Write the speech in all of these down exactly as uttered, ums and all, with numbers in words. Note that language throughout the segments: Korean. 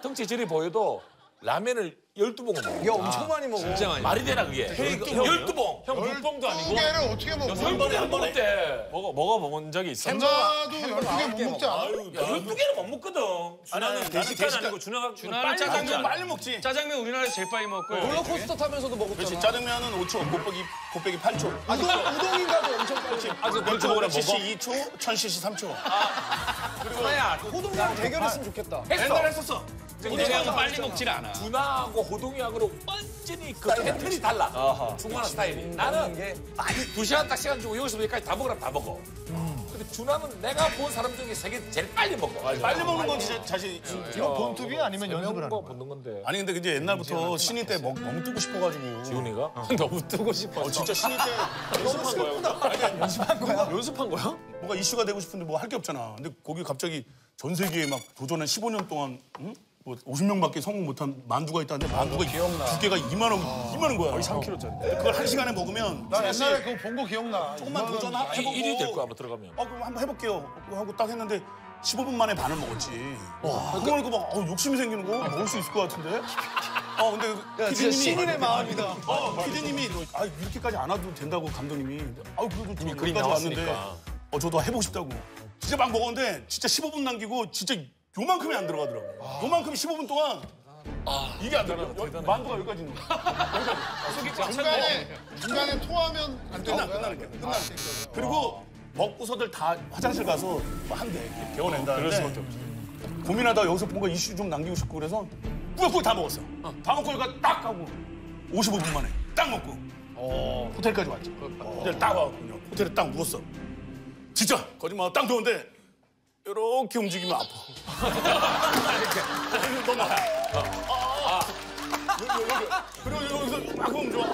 성체절이 보여도 라면을 열두 봉을 먹어. 야, 엄청 많이 먹어. 진짜 많이. 말이 되나 그게? 열두 봉. 형 육 봉도 아니고. 열두 개를 어떻게 먹어? 한 번에 한 번에 때. 먹어 먹어 먹은 적이 있어. 나도 열두 개 못 먹지 않아? 열두 개는 못 먹거든. 준하는 대식가 아니고 준하가 준하는 짜장면 빨리 먹지. 짜장면 우리나라에서 제일 빨리 먹고요. 롤러코스터 타면서도 먹었잖아. 그렇지. 짜장면은 오 초, 곱빼기 곱빼기 팔 초. 우동, 우동인가도 엄청 빨리. 아, 그 열 초 씨씨 이 초, 천 씨씨 삼 초. 하야. 호동이랑 대결했으면 좋겠다. 옛날에 했었어. 우동하고 빨리 먹질 않아. 준하하고 호동이하고는 완전히 그 패턴이 달라. 중화나 스타일이. 나는 많이 두 시간 딱 시간 주고 여기서 여기까지 다 먹으라 다 먹어. 근데 준하는 내가 본 사람 중에 세계 제일 빨리 먹어. 빨리 먹는 건 진짜 자신 있어. 이거 본투비 아니면 연습을 하는 거 거야? 붙는 건데. 아니 근데 이제 옛날부터 신인 때 먹, 너무 뜨고 싶어가지고. 지훈이가? 너무 뜨고 싶어. 어, 진짜 신인 때 연습한 거야. 연습한 거야? 연습한 거야? 뭐가 이슈가 되고 싶은데 뭐 할 게 없잖아. 근데 거기 갑자기 전 세계에 막 도전한 십오 년 동안 응? 뭐 오십 명밖에 성공 못한 만두가 있다는데 만두가 두 개가 이만 원, 이만 원 거야. 거의 삼 킬로짜리. 그걸 한 시간에 먹으면 나 옛날에 그거 본 거 기억나. 조금만 도전해보고 일 위 될 거야, 아마 들어가면. 어, 그럼 한번 해볼게요 하고 딱 했는데 십오 분 만에 반을 먹었지. 그러니까 막 어, 욕심이 생기는 거 먹을 수 있을 것 같은데. 어 근데 야, 진짜 신인의 마음이다. 어 피디님이 아 이렇게까지 안 와도 된다고 감독님이. 아 그래도 좀 그림 여기까지 나왔으니까. 왔는데 어 저도 해보고 싶다고. 진짜 막 먹었는데 진짜 십오 분 남기고 진짜 요만큼이 안 들어가더라고. 요만큼이 십오 분 동안. 아, 이게 안 들어가. 만두가 여기까지 있는 거야. 중간에 중간에 토하면 안 되나? 끝나는 거야. 끝나는 거야. 그리고 먹고서들 다 화장실 가서 뭐 한대 개원낸다는데 고민하다가 여기서 뭔가 이슈 좀 남기고 싶고 그래서 꾸역꾸역 다 먹었어. 다 먹고 여기가 딱 하고 오십오 분 만에 딱 먹고 호텔까지 왔지. 호텔 딱 와서 호텔에 딱 누웠어. 진짜 거짓말 딱 누웠는데 이렇게 움직이면 아파. 이렇게 너무 아파. 아, 아. 그리고 여기서 막 보면 좋아.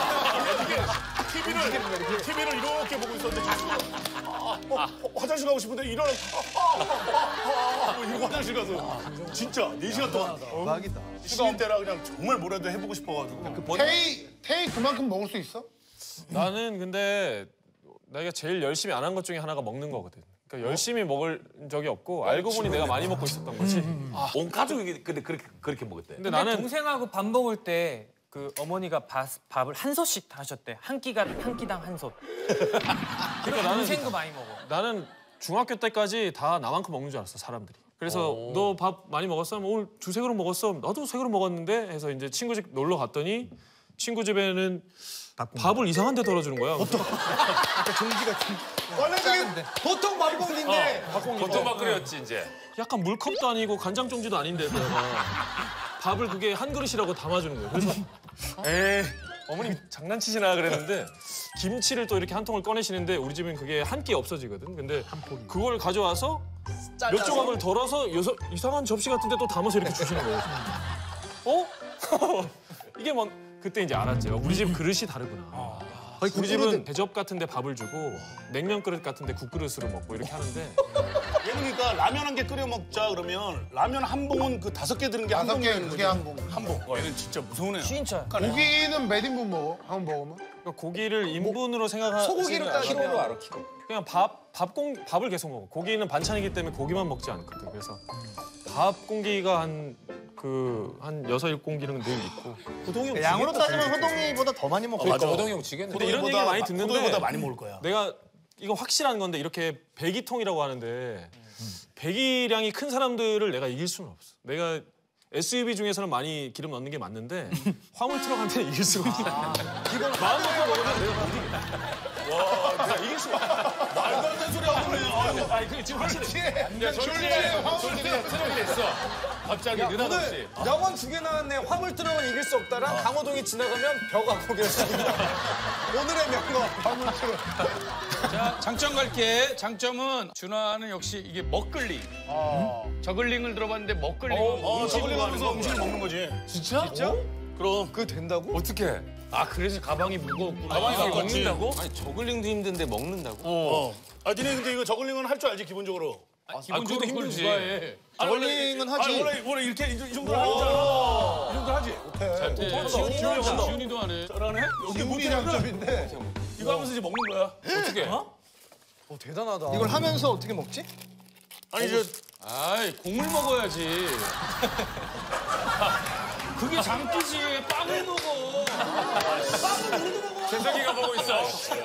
티비를 티비를 이렇게 보고 있었는데 아, 어, 화장실 가고 싶은데 일어나. 아, 아, 아, 이러고 화장실 가서 진짜 네 시간 동안 대박이다. 신인 때라 그냥 정말 뭐라도 해보고 싶어가지고. 테이 테이 그만큼 먹을 수 있어? 나는 근데 내가 제일 열심히 안 한 것 중에 하나가 먹는 거거든. 그러니까 열심히 먹을 적이 없고 알고 보니 내가 많이 먹고 있었던 거지. 아, 온 가족이 근데 그렇게 그렇게 먹었대. 근데 근데 나는 동생하고 밥 먹을 때 그 어머니가 밥, 밥을 한 솥씩 다 하셨대. 한 끼가 한 끼당 한 솥. 그러니까 나는 동생도 많이 먹어. 나는 중학교 때까지 다 나만큼 먹는 줄 알았어 사람들이. 그래서 너 밥 많이 먹었어? 오늘 두세 그릇 먹었어. 나도 세 그릇 먹었는데 해서 이제 친구 집 놀러 갔더니 친구 집에는 밥을 이상한 데 덜어주는 거야. 어떤? 원래 그게 보통 밥공기인데. 보통 막 그랬지 이제. 약간 물컵도 아니고 간장종지도 아닌데 밥을 그게 한 그릇이라고 담아주는 거예요. 그래서 에이 어머님 장난치시나 그랬는데 김치를 또 이렇게 한 통을 꺼내시는데 우리 집은 그게 한 끼 없어지거든. 근데 그걸 가져와서 몇 조각을 덜어서 여섯, 이상한 접시 같은데 또 담아서 이렇게 주시는 거예요. 어? 이게 뭐 그때 이제 알았죠. 우리 집 그릇이 다르구나. 우리 집은 대접 같은데 밥을 주고 냉면 그릇 같은데 국그릇으로 먹고 이렇게 하는데 얘는 그러니까 라면 한 개 끓여 먹자 그러면 라면 한 봉은 그 다섯 개 드는 게 한 다섯 개, 봉이라는 그게 거지. 한 봉. 한 봉. 얘는 진짜 무서운 애야. 진짜. 고기는 몇 인분 먹어? 한 번 먹으면? 그러니까 고기를 인분으로 생각하시면 소고기를 따지면 킬로로 알아, 킬로. 그냥 밥, 밥 공, 밥을 계속 먹어. 고기는 반찬이기 때문에 고기만 먹지 않거든. 그래서 밥 공기가 한 그 한 여섯 일곱 공기는 늘 있고. 호동이 양으로 따지면 호동이보다 더 많이 먹고. 맞아. 호동이 형 지겠네. 근데 이런 얘기 많이 듣는데 호동이보다 많이 먹을 거야. 내가 이거 확실한 건데 이렇게 배기통이라고 하는데 배기량이 큰 사람들을 내가 이길 수는 없어. 내가 에스유브이 중에서는 많이 기름 넣는 게 맞는데 화물 트럭한테는 이길 수가 없어. 이걸 마음 먹고 먹으면 내가 못 이겨. 와, 내가 이길 수가 없어. 말도 안 되는 소리 하고 그래. 아니 그 지금 확실히 야, 졸지에 졸지에 트럭이 됐어. 갑자기 느닷없이. 오늘 영원 두 개 나왔네. 화물 트럭은 이길 수 없다랑 강호동이 지나가면 벽 아프게 했습니다. 오늘의 명거 화물 트럭. 자, 장점 갈게. 장점은 준하는 역시 이게 먹글링. 저글링을 들어봤는데 먹글링은 어, 음식으로 저걸링 하는 하면서 거. 음식을 먹는 거지. 진짜? 진짜? 그럼. 그게 된다고? 어떻게? 아, 그래서 가방이 무거웠구나. 가방이 아, 무겁지. 먹는다고? 아니 저글링도 힘든데 먹는다고? 어. 아, 니네 근데 이거 저글링은 할 줄 알지, 기본적으로? 아, 기본적으로 그것도 그걸 힘들지. 누가 해. 저글링은 하지. 아, 원래, 원래 이렇게 이 정도 하잖아. 이 정도 하지? 네, 지훈이도 한다. 지훈이도 하네. 잘하네? 여기 기분이 장점인데. 이거 하면서 이제 먹는 거야. 어떻게? 어, 대단하다. 이걸 하면서 어떻게 먹지? 아니, 저, 아이, 국물 먹어야지. 그게 장기지. 빵을 먹어. 재석이가 보고 있어.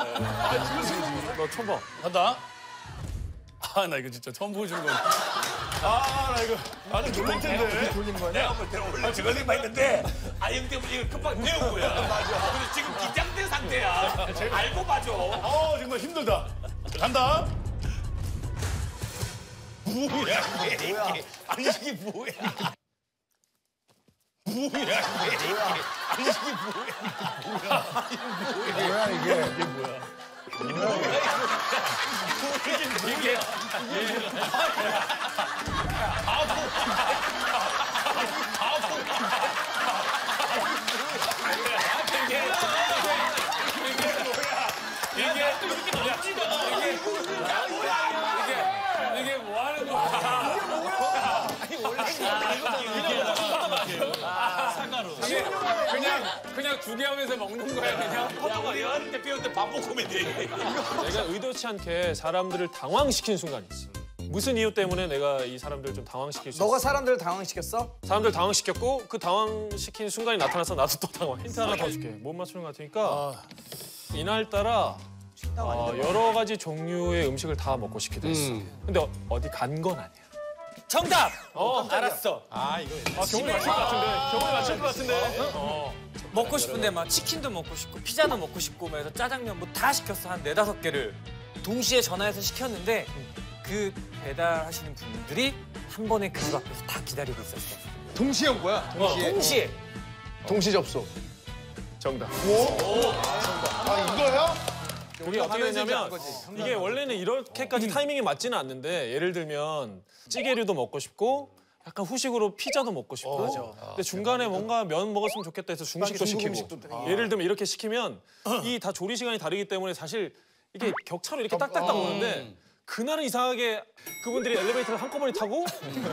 너 초밥. 간다. 아, 나 이거 진짜 처음 보여주는 거. 아, 나 이거 나는 놀랄 텐데. 내가 볼 때는 원래 저걸링만 했는데 아형 때문에 이거 급하게 배운 거야. 맞아. 근데 지금 긴장된 상태야. 알고 봐줘. 어, 정말 힘들다. 간다. 뭐야 이게? 아니 이게 뭐야? 뭐야 이게? 아니 이게 뭐야? 뭐야 이게? 이게 뭐야? 이게 이게 뭐 하는 거야? 그냥 그냥 두 개 하면서 먹는 거야 그냥. 포도가 어릴 때 배울 때 반복하면 돼. 내가 의도치 않게 사람들을 당황시킨 순간이 있어. 무슨 이유 때문에 내가 이 사람들을 좀 당황시킬 수 있어? 너가 사람들을 당황시켰어? 사람들 당황시켰고 그 당황시킨 순간이 나타나서 나도 또 당황. 힌트 하나 더 줄게. 못 맞추는 것 같으니까 이날따라 어, 여러 가지 종류의 음식을 다 먹고 싶기도 했어. 근데 어, 어디 간 건 아니야. 정답. 어, 알았어. 아, 경훈이 맞출 것 같은데. 경훈이 맞출 것 같은데. 어. 먹고 싶은데 막 치킨도 먹고 싶고 피자도 먹고 싶고 막 해서 짜장면 뭐 다 시켰어. 한 네다섯 개를 동시에 전화해서 시켰는데 그 배달하시는 분들이 한 번에 그 집 앞에서 다 기다리고 있었어. 동시에 온 거야? 동시에. 동시에. 동시 접속. 정답. 아 이거야? 그게 어떻게 되냐면 이게 원래는 이렇게까지 타이밍이 맞지는 않는데 예를 들면 찌개류도 먹고 싶고 약간 후식으로 피자도 먹고 싶고 근데 중간에 뭔가 면 먹었으면 좋겠다 해서 중식도 시키고 예를 들면 이렇게 시키면 이 다 조리 시간이 다르기 때문에 사실 이게 격차로 이렇게 딱딱딱 오는데 그날은 이상하게 그분들이 엘리베이터를 한꺼번에 타고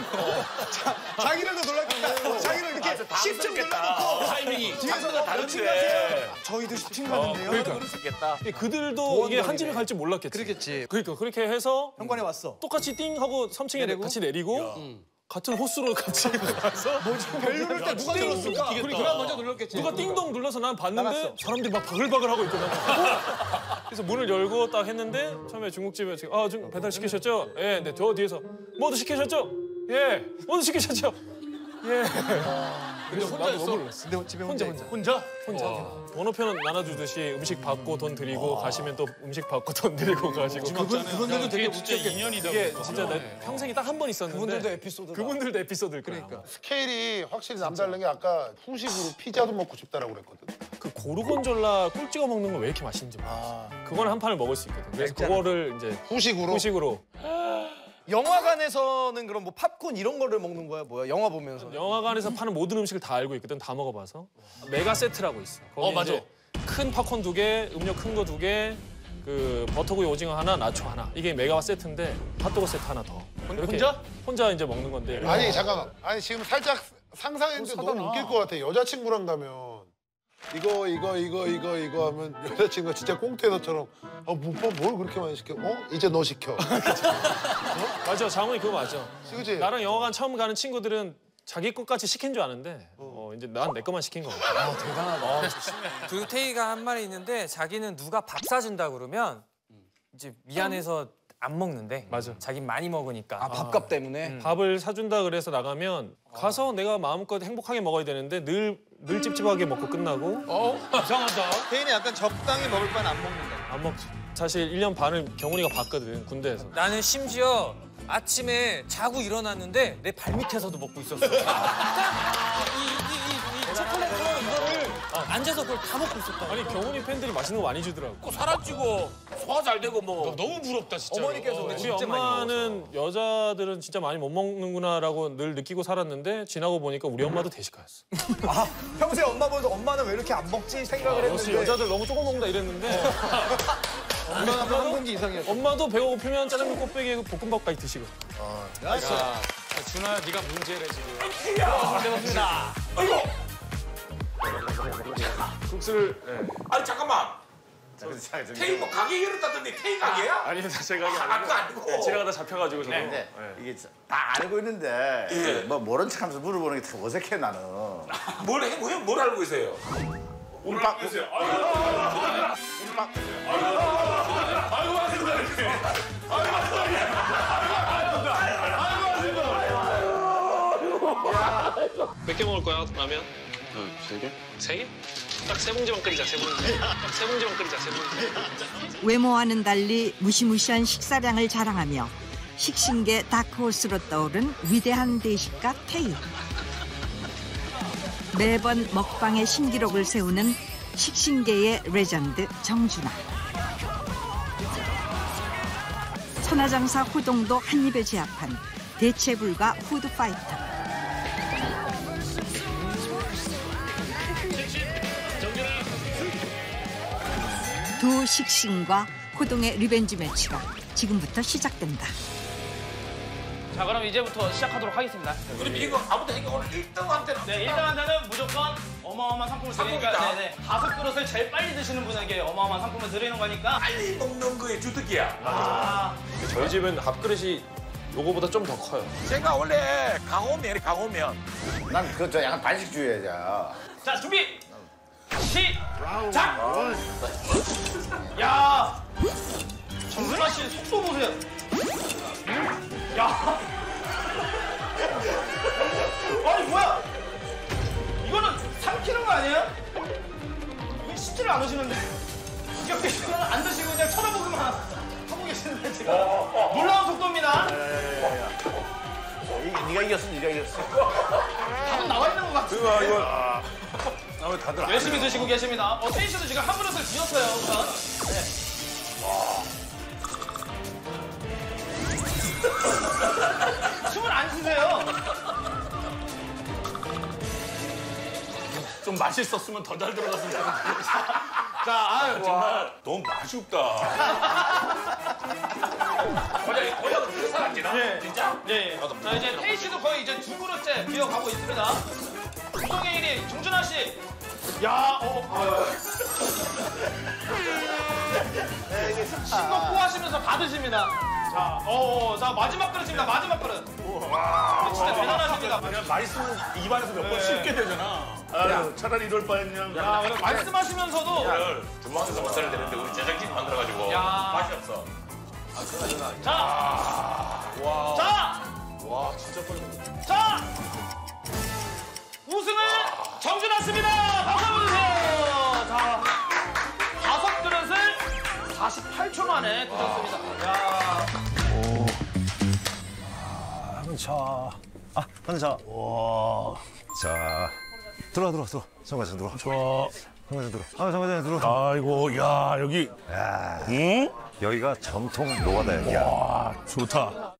자기들도 놀랐겠네. 자기는 이렇게 십 층 눌러놓고 타이밍이 뒤에서 다른데. 저희도 십 층 가는데요. 그렇겠다. 그들도 이게 한 집에 갈지 몰랐겠지. 그렇겠지. 그러니까 그렇게 해서 현관에 왔어. 똑같이 띵 하고 삼 층에 내리고? 같이 내리고 같은 호수로 같이 가서 벨 누를 때 누가 눌렀을까? 그러니까 누가 먼저 눌렀겠지. 누가 띵동 눌러서 난 봤는데 나갔어. 사람들이 막 바글바글 하고 있거든. 그래서 문을 열고 딱 했는데 처음에 중국집에 지금 아, 좀 배달 시키셨죠? 예, 네, 저 뒤에서 뭐도 시키셨죠? 예, 뭐도 시키셨죠? 예. 근데 혼자 너무 놀랐어. 근데 집에 혼자 혼자. 혼자 혼자 번호표는 나눠주듯이 음식 받고 돈 드리고 가시면 또 음식 받고 돈 드리고 가시고 그분 그분들도 되게 진짜 인연이다. 이게 진짜 내 평생이 딱 한 번 있었는데 그분들도 에피소드가. 그분들도 에피소드일 거야. 그러니까. 스케일이 확실히 남다른 게 아까 후식으로 피자도 먹고 싶다라고 그랬거든. 그 고르곤졸라 꿀 찍어 먹는 건 왜 이렇게 맛있는지 모르겠어. 그거는 한 판을 먹을 수 있거든. 그래서 그거를 이제 후식으로. 후식으로 영화관에서는 그럼 뭐 팝콘 이런 거를 먹는 거야? 뭐야? 영화 보면서. 영화관에서 파는 모든 음식을 다 알고 있거든. 다 먹어봐서 메가 세트라고 있어. 거기 어, 맞아. 이제 큰 팝콘 두 개, 음료 큰 거 두 개, 그 버터구이 오징어 하나, 나초 하나. 이게 메가 세트인데 핫도그 세트 하나 더. 이렇게 혼자? 혼자 이제 먹는 건데. 아니 잠깐만. 아니 지금 살짝 상상했는데 너무 웃길 것 같아. 여자친구랑 가면 이거 이거 이거 이거 이거 하면 여자친구가 진짜 꽁트에서처럼 아 오빠 뭘 그렇게 많이 시켜? 어? 이제 너 시켜. 맞아, 장훈이 그거 맞아. 그치? 나랑 영화관 처음 가는 친구들은 자기 것까지 시킨 줄 아는데 어, 이제 난 내 것만 시킨 거 같아. 그 태희가 한 말이 있는데 자기는 누가 밥 사준다 그러면 이제 미안해서 안 먹는데 맞아. 자기 많이 먹으니까. 아 밥값 때문에. 밥을 사준다 그래서 나가면 가서 내가 마음껏 행복하게 먹어야 되는데 늘, 늘 찝찝하게 먹고 끝나고 어? 이상하다. 태인이 약간 적당히 먹을 바는 안 먹는다. 안 먹지. 사실 일 년 반을 경훈이가 봤거든, 군대에서. 나는 심지어 아침에 자고 일어났는데 내 발밑에서도 먹고 있었어. 이, 이, 이, 이 초콜릿 이거를 앉아서 그걸 다 먹고 있었다. 아니, 경훈이 팬들이 맛있는 거 많이 주더라고. 살아찌고 소화 잘 되고 뭐. 너무 부럽다 진짜. 어머니께서 우리 진짜 많이 먹었어. 엄마는 여자들은 진짜 많이 못 먹는구나라고 늘 느끼고 살았는데 지나고 보니까 우리 엄마도 대식가였어. 아, 평소에 엄마 보면서 엄마는 왜 이렇게 안 먹지 생각을 역시 했는데 여자들 너무 조금 먹는다 이랬는데 엄마는 한 공기 이상이었어. 엄마도 배고프면 짜장면 꽃배기 그 볶음밥까지 드시고. 야, 준아야 네가 문제래 지금. 국수를 아니 잠깐만. K 뭐 가게 열었다던데 K 가게야? 아닙니다. 제가 아, 그거 아니고. 네, 지나가다 잡혀가지고 저도. 근데 이게 다 알고 있는데 예. 뭐 모른 척하면서 물어보는 게 더 어색해 나는. 뭘 해? 뭘, 뭘 알고 계세요? 우리 박 보세요. 우리 박 아이고 하신다 이렇게. 아이고 하신다. 몇 개 먹을 거야 라면? 세 개? 세 개? 딱 세 봉지만 끓이자 세 봉지. 딱 세 봉지만 끓이자 세 봉지. 외모와는 달리 무시무시한 식사량을 자랑하며 식신계 다크호스로 떠오른 위대한 대식가 태희. 매번 먹방의 신기록을 세우는 식신계의 레전드 정준하. 천하장사 호동도 한 입에 제압한 대체 불가 푸드파이터. 두 식신과 호동의 리벤지 매치가 지금부터 시작된다. 자, 그럼 이제부터 시작하도록 하겠습니다. 그럼 이거 아무도 행위 오늘 일 등한테는 네, 일 등한테는 무조건 어마어마한 상품을 드리니까 상품이다. 네네. 다섯 그릇을 제일 빨리 드시는 분에게 어마어마한 상품을 드리는 거니까. 빨리 먹는 거에 주특기야. 아, 저희 집은 밥그릇이 요거보다 좀 더 커요. 제가 원래 강호면이 강호면. 난 그저 약간 반식주의자. 자, 준비! 시작! 야! 정준하 씨 속도 보세요. 야! 아니, 뭐야? 이거는 삼키는 거 아니에요? 이거 씹지를 않으시는데. 이렇게 안 드시고 그냥 쳐다보기만 하고 계시는데 지금. 놀라운 속도입니다. 이게 네가 이겼어, 네가 이겼어. 답은 나와 있는 것 같은데. 이거 이거. 아, 왜 다들 안 열심히 드시고 계십니다. 어, 태희 씨도 지금 한 그릇을 드셨어요, 우선. 네. 숨을 안 쉬세요. 좀 맛있었으면 더 잘 들어갔으면 좋겠는데. 자, 아유, 정말 너무 맛이 없다. 고작이 고작은 그 사람이나 예. 진짜. 예, 예. 자, 이제 태희 씨도 거의 이제 두 그릇째 비어가고 있습니다. 우동의 일 위 정준하 씨. 야, 어, 어. 싱겁고 하시면서 받으십니다. 자, 어, 어, 자, 마지막 그릇입니다. 마지막 그릇. 진짜 대단하십니다. 그냥 맛있으면 입안에서 몇 번 네. 씹게 되잖아. 아유, 차라리 이럴 바엔 그냥. 야, 그럼 말씀하시면서도. 주방에서 못 살야 되는데 우리 제작진이 만들어가지고 야. 맛이 없어. 자, 자, 와, 진짜 빨리. 자, 우승은 정준하입니다. 박수 한번 주세요. 자, 다섯 그릇을 사십팔 초 만에 드셨습니다. 야, 자, 아, 한자. 와. 자, 들어와, 들어와, 들어와. 정과장 들어와. 좋아. 정과장 들어와. 아, 정과장 들어와. 아이고, 야, 여기. 야, 응? 여기가 전통 노가다역이야. 와, 좋다.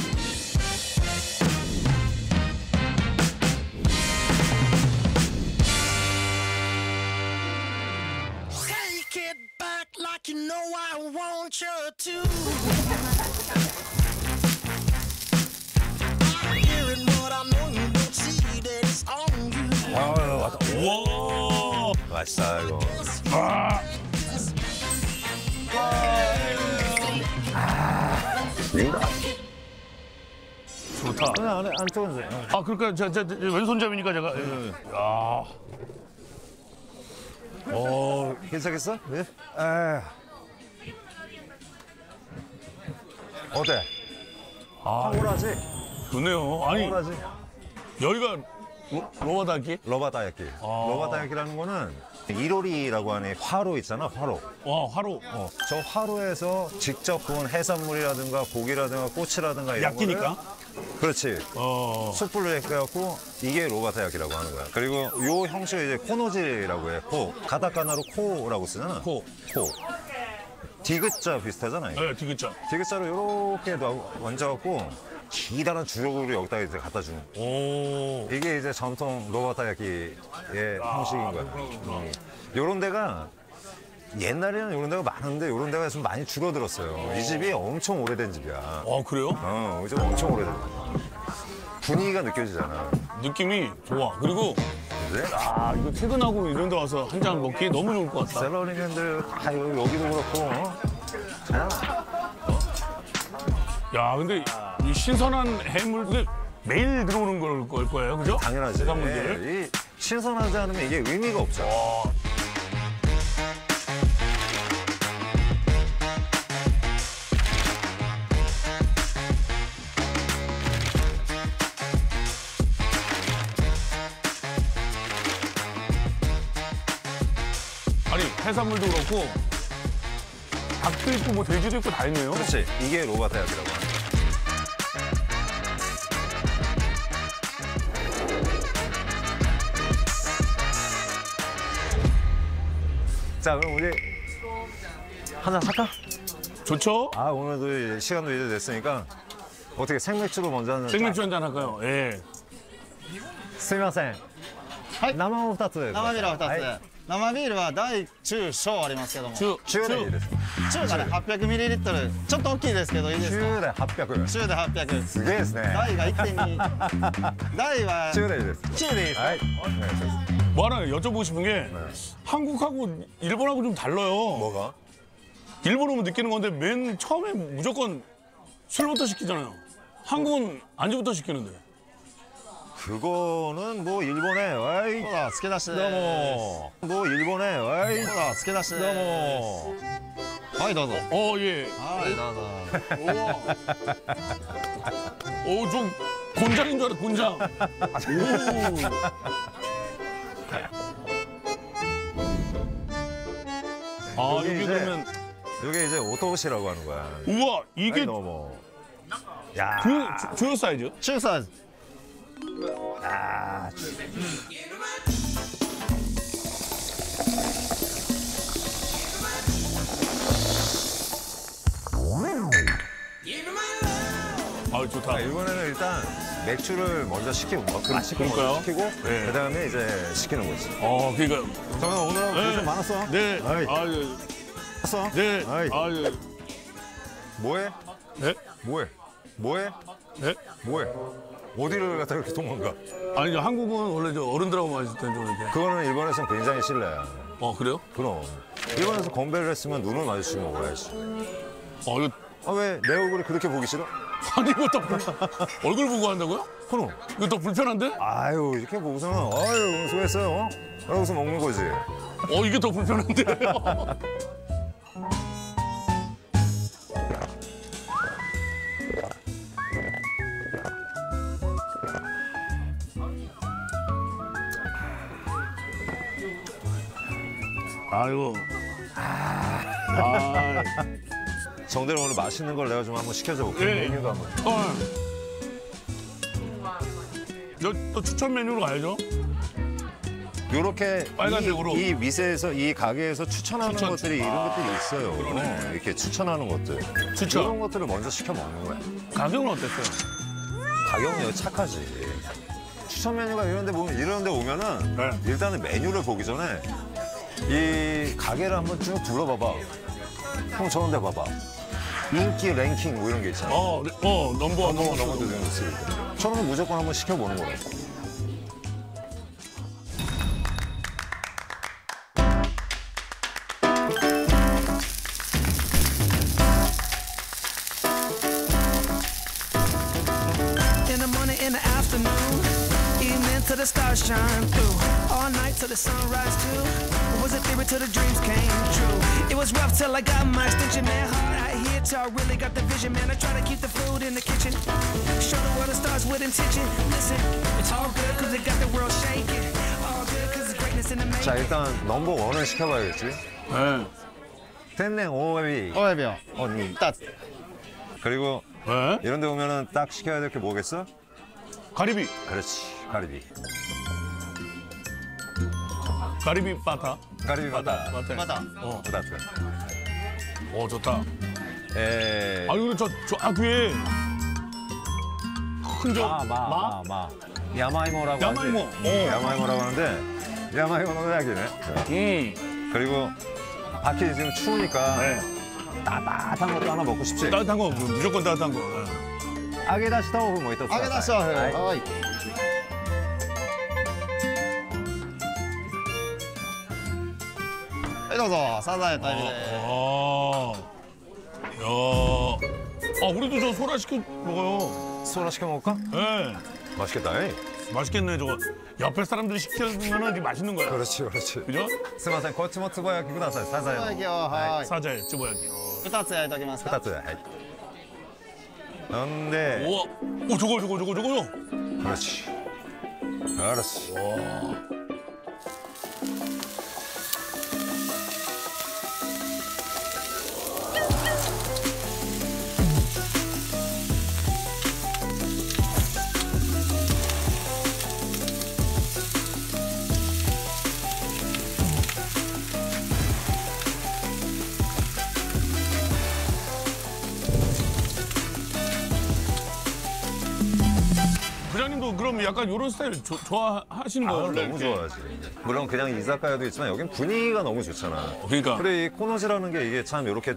Take it back like you know I want you to. I'm hearing what I know you don't see that it's on you. 아, 맞다. 우와. 맛있다, 이거. 아. 좋다. 안에, 안에, 안 뜨거워주세요. 아, 그러니까 저, 저, 저 왼손잡이니까 제가. 야. 어, 괜찮겠어? 네? 에. 어때? 아, 황홀하지? 좋네요. 아니, 황홀하지? 여기가 로, 로바다기? 러바다야끼. 러바다야끼라는 거는 이로리라고 하는 화로 있잖아, 화로. 와, 화로. 어, 저 화로에서 직접 구운 해산물이라든가 고기라든가 꽃이라든가 이런 야끼니까? 거를 그렇지. 어. 숯불로 해갖고 이게 로바타야끼라고 하는 거야. 그리고 요 형식을 이제 코노지라고 해. 코. 가다카나로 코라고 쓰잖아. 코. 코. 디귿자 비슷하잖아요. 네, 디귿자. 디귿자로 이렇게 얹어갖고 기다란 주걱으로 여기다가 이제 갖다 주는 거야. 오. 이게 이제 전통 로바타야끼의 형식인 거야. 음. 요런 데가 옛날에는 이런 데가 많은데 이런 데가 좀 많이 줄어들었어요. 이 집이 엄청 오래된 집이야. 아, 그래요? 어, 이 집 엄청 오래된. 분위기가 느껴지잖아. 느낌이 좋아. 그리고 이제. 아 이거 퇴근하고 이런 데 와서 한 잔 먹기 너무 좋을 것 같다. 샐러리맨들 다 여기, 여기도 그렇고. 어? 야 근데 이 신선한 해물 근데 매일 들어오는 걸, 걸 거예요, 그죠? 당연하지. 해산물들. 예, 이 신선하지 않으면 이게 의미가 없죠. 어. 아니 해산물도 그렇고 닭도 있고 뭐 돼지도 있고 다 있네요. 그렇지. 이게 로바타야키라고 하는. 자, 그럼 우리 한잔 살까? 좋죠? 아, 오늘도 시간도 이제 됐으니까 어떻게 생맥주로 먼저 한잔. 생맥주 한잔 할까요? 예. 스미마셍. 나만ふたつ。 生ビールはふたつ。生ビールは大中小ありますけども。 中中でいいです。 中がねはっぴゃくミリリットル。ちょっと大きいですけどいいですか。 中ではっぴゃく。 中ではっぴゃく。 すげえですね。 大がいってんに。大は中でいいです。 中でいいです。 はい。お願いします。 뭐 하나 여쭤보고 싶은 게 한국하고 일본하고 좀 달라요. 뭐가? 일본 오면 느끼는 건데 맨 처음에 무조건 술부터 시키잖아요. 한국은 안주부터 시키는데. 그거는 뭐 일본에 와이 そうだ、付け出しでどうも뭐 일본에 와이 そうだ、付け出しでどうもはい、どうぞ。 어 예. はい、どうぞ。 오, 좀 곤장인 줄 알았 곤장. 오. 아 이게 이게 이제- 그러면 이게 이제 오토시라고 하는 거야. 우와 이게 아이, 너무. 야. 주, 주요 사이즈? 中サイズ。 아. 아 좋다. 아, 일본에는 일단 맥주를 먼저 시키고 뭐 그런 시키고 그럴까요? 먼저 시키고 네. 그다음에 이제 시키는 거지. 어 그러니까 저는 오늘 네. 고생 많았어. 네. 아이. 아 예. 많았어. 네. 아이. 아 예. 뭐해? 네? 뭐해? 뭐해? 네? 뭐해? 어디를 갖다 이렇게 도망가? 아니 저 한국은 원래 저 어른들하고 마실 때는 좀 이렇게. 그거는 일본에서는 굉장히 실례야. 어 그래요? 그럼 일본에서 건배를 했으면 눈을 마주치고 먹어야지. 어 이거 아 왜 내 얼굴이 그렇게 보기 싫어? 아니 이거 또 불... 얼굴 보고 한다고요? 그럼. 이거 더 불편한데? 아유 이렇게 보고서는 아유 오늘 수고했어요. 어? 그러고서 먹는 거지. 어 이게 더 불편한데? 아이고. 아. 정대로 오늘 맛있는 걸 내가 좀 한번 시켜줘 볼게. 예. 메뉴도 한번. 어. 저, 또 추천 메뉴로 가야죠. 요렇게 빨간색으로. 이, 이 미세에서 이 가게에서 추천하는 추천. 것들이 이런 아, 것들이 있어요. 그러네. 이렇게 추천하는 것들. 추천. 이런 것들을 먼저 시켜 먹는 거야. 가격은 어땠어요? 가격은 착하지. 추천 메뉴가 이런데 보면 이런데 오면은 네. 일단은 메뉴를 보기 전에 이 가게를 한번 쭉 둘러봐봐. 형 저런데 봐봐. 인기 랭킹 뭐 이런 게 있잖아. 어, 네. 어, 넘버, 넘버 넘버, 넘버 넘버. 있을 때. 저런 거 무조건 한번 시켜보는 거야. In the morning, in the afternoon, evening till the stars shine through. All night till the sunrise too. It was a theory till the dreams came true. It was rough till I got my extension, man. Hard out here till I really got the vision, man. I try to keep the food in the kitchen. Show the world the stars with intention. Listen, it's all good cause it got the world shaking. All good cause it's greatness in the making. 자 일단 넘버 원을 시켜봐야겠지. 네. 텐냉 오에비 おエビを 언니. ふたつ。 그리고 네. 이런 데 오면은 딱 시켜야 될 게 뭐겠어? 가리비. 그렇지. 가리비. 가리비 바타. 가리비 바다. 바타. また。 어, 바다. 어, 좋다. 에. 아, 그리고 저, 저 아귀에 큰 저, 마, 마, 마, 마. 야마이모라고 야마이모. 하지. 어. 야마이모라고 하는데 야마이모는 약이네. 음. 그리고 밖에 지금 추우니까 네. 따뜻한 것도 하나 먹고 싶지. 따뜻한 거, 무조건 따뜻한 거. 네. 아게다시 타오프 뭐 있다. 揚げ出しは、はい。 はいどうぞサザエとエビで 아, 야, 아 우리도 저 소라 시켜 먹어요. 소라 시켜 먹을까? 네, 맛있겠다. 에이. 맛있겠네 저거. 옆에 사람들이 시켜주면 이게 맛있는 거야. 그렇지, 그렇지. 그죠? すみません、こっちもつぼ焼きください。サザエの。 焼きをはい 사자에 찌보야기. ふたつ焼いておきますか二つはい。なんで、 우와, 오 저거 저거 저거 저거. 그렇지. 알았어. 부장님도 그럼 약간 이런 스타일 조, 좋아하시는 거예요? 아, 원래 너무 이렇게? 좋아하지. 물론 그냥 이자카야도 있지만 여긴 분위기가 너무 좋잖아. 그러니까. 그래 이 코너지라는 게 이게 참 이렇게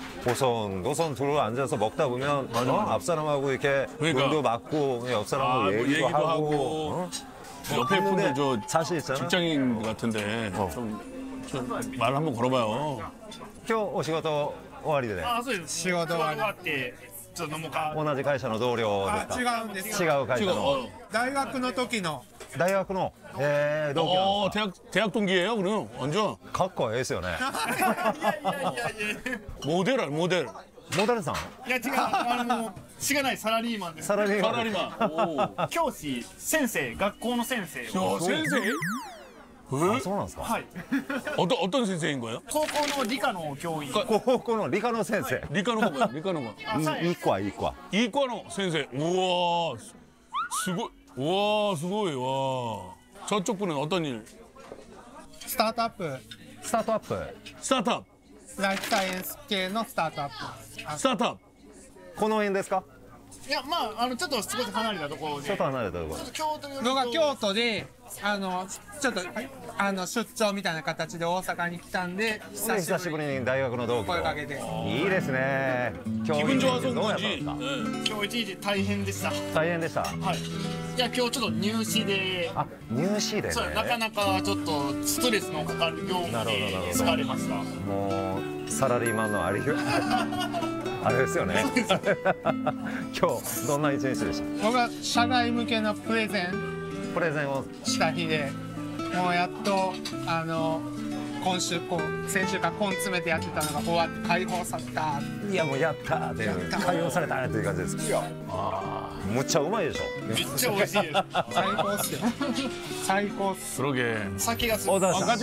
보선 노선 둘러 앉아서 먹다 보면 어? 앞 사람하고 이렇게 그러니까. 눈도 맞고 옆 사람하고 아, 뭐 얘기도, 얘기도 하고, 하고. 어? 옆에 했는데 분들 저 사실 있잖아. 직장인 같은데 좀, 좀 말 한번 걸어봐요. 今日お仕事終わりでね。 あ、そうです。仕事終わってちょっと飲もうか。 同じ会社の同僚あ、 です違か。 うんです。 違う会社の。 大学の時の。 大学の、えー、同期なん 어, ですか。 대학 대학 동기예요, 그럼 완전. かっこいいですよね。 いやいやいやいや。 모델 아니 모델. モデルさん。 いや違う。あのしがないサラリーマンです。 サラリーマン。 사라리마. 教師先生学校の先生。 오. 야, 센세이? あ、そうなんですか。 はい。 어떤 어떤 선생인 거예요? 高校の理科の教員。 高校の理科の先生。 리카노 거 리카노 거. あ、そういい子はいい子は。 이과노 선생. 우와. 수고. 우와, 수고해. 와. 저쪽 분은 어떤 일? スタートアップ。 スタートアップ。 스타트업. ライフサイエンス系のスタートアップ。あ 스타트업. この辺ですか。 いやまああのちょっと少し離れたところで。 ちょっと離れたところ。 京都より。僕が京都であのちょっとあの出張みたいな形で大阪に来たんで久しぶりに大学の同期声かけて。 いいですね。 기분 좋아서 온 どうやったん 건지. ですか。 네. 今日一時大変でした。 大変でした。 はい。いや今日ちょっと入試で。 あ、入試でね。 そうなかなかちょっとストレスのかかる業務で疲れました。 もうサラリーマンのありあれですよね。今日どんな一日でした。 僕は社外向けのプレゼンプレゼンをした日で、もうやっとあの今週こう先週から根詰めてやってたのが終わって解放された。 いやもうやったーっていう解放されたーっていう感じです。ああ、むっちゃうまいでしょ。 めっちゃ美味しいです。最高っすよ。最高っす。 그러게. 酒がする。 おだし。 아, 같이.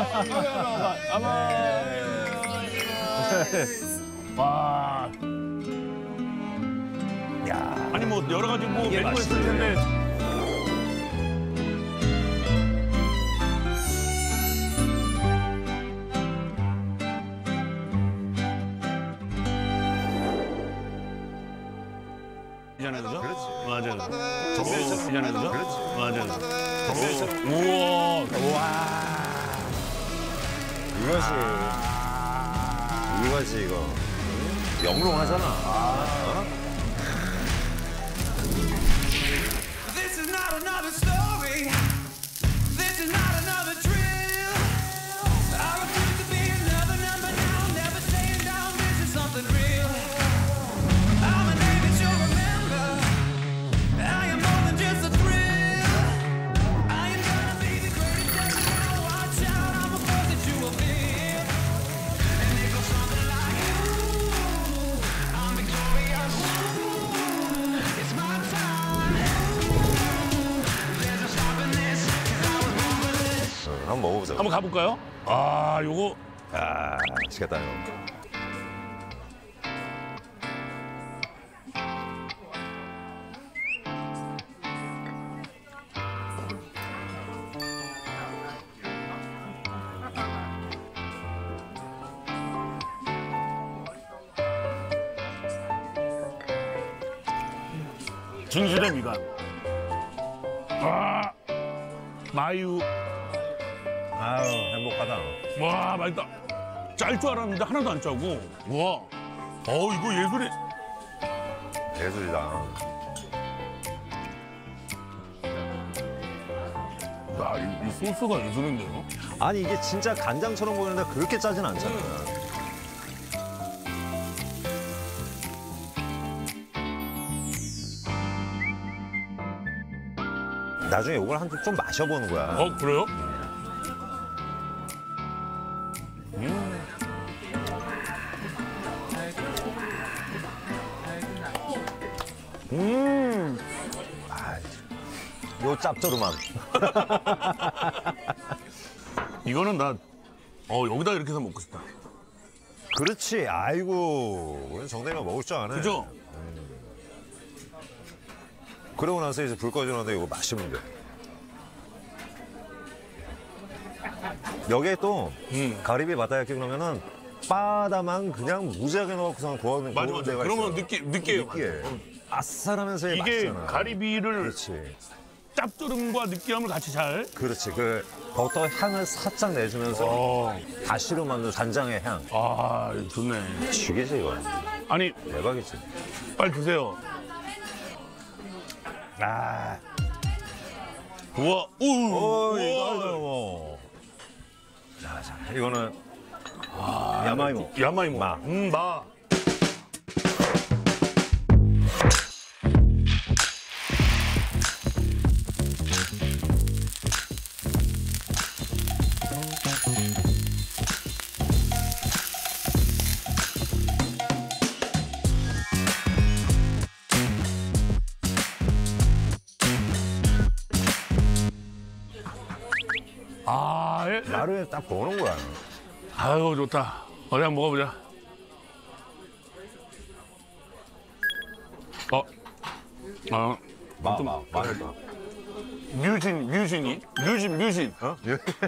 아마. 와. 야. 아니 뭐 여러 가지 뭐 메뉴가 있을 텐데. 이잖아요, 그죠? 그렇지. 맞아요. 정수 이잖아요, 그죠? 그렇지. 맞아요. 정수. 우와. 우와. 이것이 이것이 이거 영롱하잖아. 어? This is not another story. This is not another drill. I refuse to be another number now. Never staying down. This is something real. I'm a name that you'll remember. I am more than just a thrill. I am gonna be the greatest ever now. Watch out, I'm a force that you will feel. And it goes something like, ooh, I'm victorious. Ooh, it's my time. There's no stopping this, 'cause I was born for this. 한번 먹어보자. 한번 가볼까요? 아, 요거. 아, 맛있겠다 이거. 진실의 미간. 아, 마유. 아유 행복하다. 와, 맛있다. 짤 줄 알았는데 하나도 안 짜고. 와, 어 이거 예술이. 예술이다. 야, 이, 이 소스가 예술인데요? 아니 이게 진짜 간장처럼 보이는데 그렇게 짜진 않잖아. 나중에 이걸 한 좀 마셔보는 거야. 어, 그래요? 음. 아, 요 짭조름함. 이거는 나, 어, 여기다 이렇게 해서 먹고 싶다. 그렇지. 아이고, 우리 정대리가 먹을 줄 아네. 그죠? 음. 그러고 나서 이제 불 꺼지는데 이거 마시면 돼. 여기에 또 음. 가리비 바다야끼 그러면은 바다만 그냥 무지하게 넣어서 구워는 맞아, 맞아. 데가 그러면 있어요. 느끼, 느끼해요. 느끼해. 아싸라면서 이게 맛있잖아. 가리비를 그렇지. 짭조름과 느끼함을 같이 잘. 그렇지. 그 버터 향을 살짝 내주면서 어. 다시로 만든 간장의 향. 아, 좋네. 죽이지 이거. 아니, 대박이지. 빨리 드세요. 아. 우와, 우. 오, 이거 뭐. 자, 자, 이거는 아, 야마이모. 야마이모. 마. 음, 마. 아, 예. 마루에 딱 보는 거야. 아유, 좋다. 어디 한번 먹어보자. 어, 어, 마, 마, 마늘다. 뮤진, 뮤진이? 뮤진, 뮤진. 어?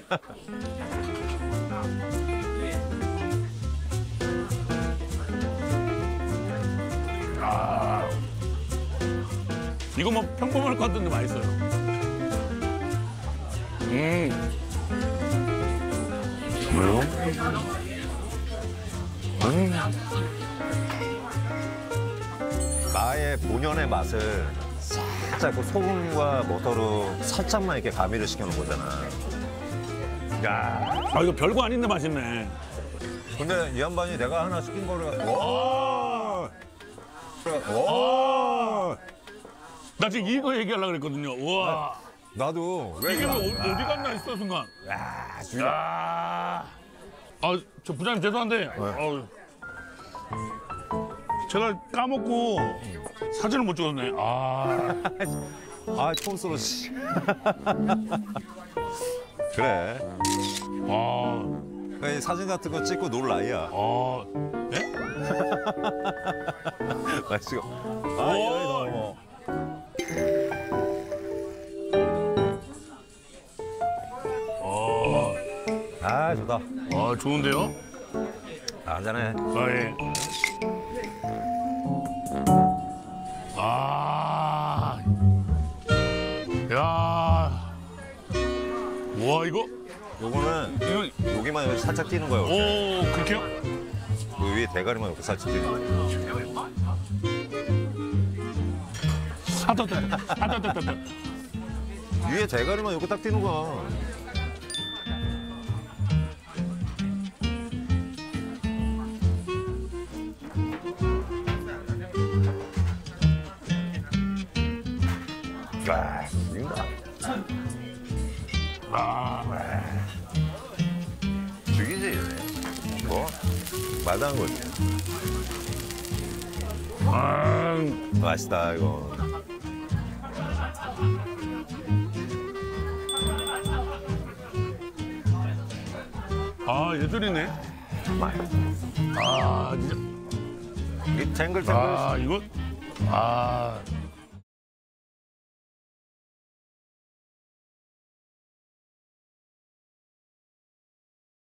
아, 이거 뭐 평범할 것 같은데 맛있어요. 음. 뭐요? 음. 마의 본연의 맛을 살짝 그 소금과 버터로 살짝만 이렇게 가미를 시켜놓은 거잖아. 야, 아 이거 별거 아닌데 맛있네. 근데 이 양반이 내가 하나 시킨 거를 와, 와, 나 지금 이거 얘기하려고 그랬거든요. 우와. 나도 왜 이게 뭐 어디, 어디 갔나 했어 순간. 야, 야. 아, 저 부장님 죄송한데. 어, 제가 까먹고 사진을 못 찍었네. 아, 아, 촌스러 씨. 그래. 아, 이 사진 같은 거 찍고 놀 나이야. 아, 네? 맛있어. 아, 이거 너무. 어, 아, 좋다. 아, 좋은데요? 아, 한잔해. 아, 예. 아, 야, 와 이거, 요거는 이거, 여기만 이렇게 살짝 뛰는 거예요. 오, 그렇게요? 그 위에 대가리만 이렇게 살짝 뛰는 거예요. 아, 떴다, 아, 떴다, 떴다. 위에 대가리만 이렇게 딱 뛰는 거야. 와, 죽인다. 아, 죽이지. 뭐? 마다한 거지. 아, 맛있다, 이거. 아, 예술이네. 정말. 아, 진짜. 이 탱글탱글. 아, 이거, 아.